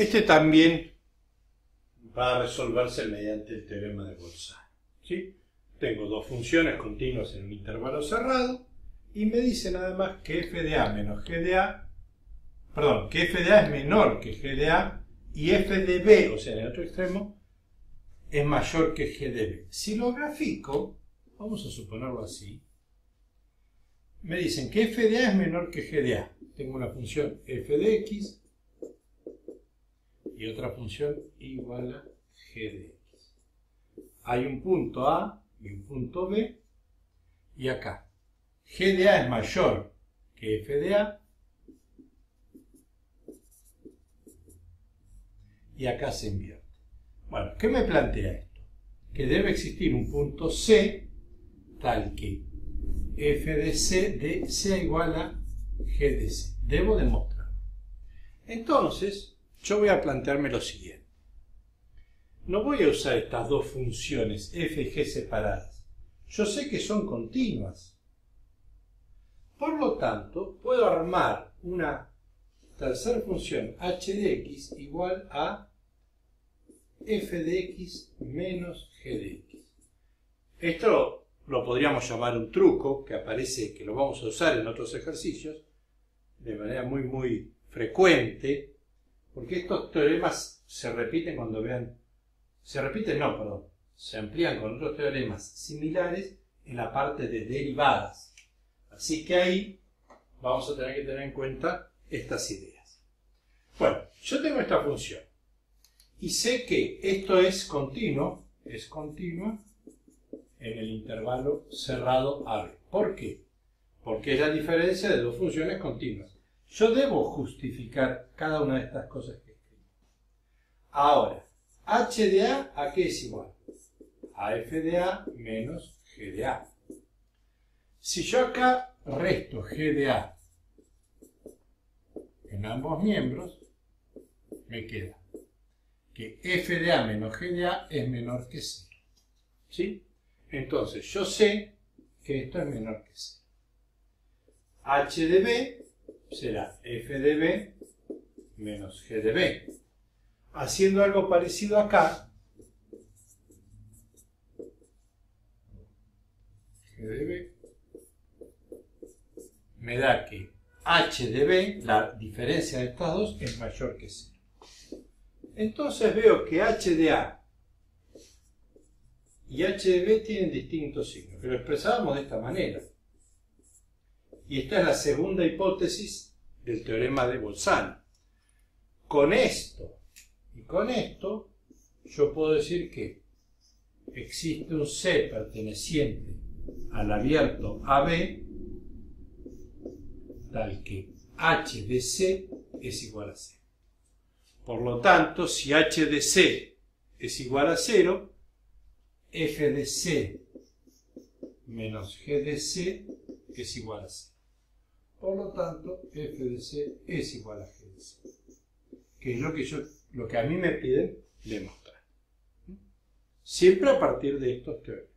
Este también va a resolverse mediante el teorema de Bolzano, ¿sí? Tengo dos funciones continuas en un intervalo cerrado y me dice nada más que f de a menos g de a, perdón, que f de a es menor que g de a y f de b, o sea, en el otro extremo, es mayor que g de b. Si lo grafico, vamos a suponerlo así, me dicen que f de a es menor que g de a. Tengo una función f de x y otra función igual a g de x. Hay un punto A y un punto B, y acá g de a es mayor que f de a, y acá se invierte. Bueno, ¿qué me plantea esto? Que debe existir un punto C tal que f de C sea igual a g de C. Debo demostrarlo. Entonces, yo voy a plantearme lo siguiente. No voy a usar estas dos funciones f y g separadas. Yo sé que son continuas. Por lo tanto, puedo armar una tercera función h de x igual a f de x menos g de x. Esto lo podríamos llamar un truco que aparece, que lo vamos a usar en otros ejercicios de manera muy frecuente, porque estos teoremas se repiten cuando vean, se amplían con otros teoremas similares en la parte de derivadas. Así que ahí vamos a tener que tener en cuenta estas ideas. Bueno, yo tengo esta función y sé que esto es continua en el intervalo cerrado AB. ¿Por qué? Porque es la diferencia de dos funciones continuas. Yo debo justificar cada una de estas cosas que escribo. Ahora, h de ¿a qué es igual? A f de a menos g de a. Si yo acá resto g de a en ambos miembros, me queda que f de a menos g de a es menor que 0. ¿Sí? Entonces, yo sé que esto es menor que 0. H de b será f de b menos g de b. Haciendo algo parecido acá, g de b me da que h de b, la diferencia de estas dos, es mayor que 0. Entonces veo que h de a y h de b tienen distintos signos, que lo expresábamos de esta manera. Y esta es la segunda hipótesis del teorema de Bolzano. Con esto y con esto, yo puedo decir que existe un C perteneciente al abierto AB, tal que h de C es igual a 0. Por lo tanto, si h de C es igual a 0, f de C menos g de C es igual a 0. Por lo tanto, f de C es igual a g de C, que es lo que a mí me piden demostrar. Siempre a partir de estos teoremas.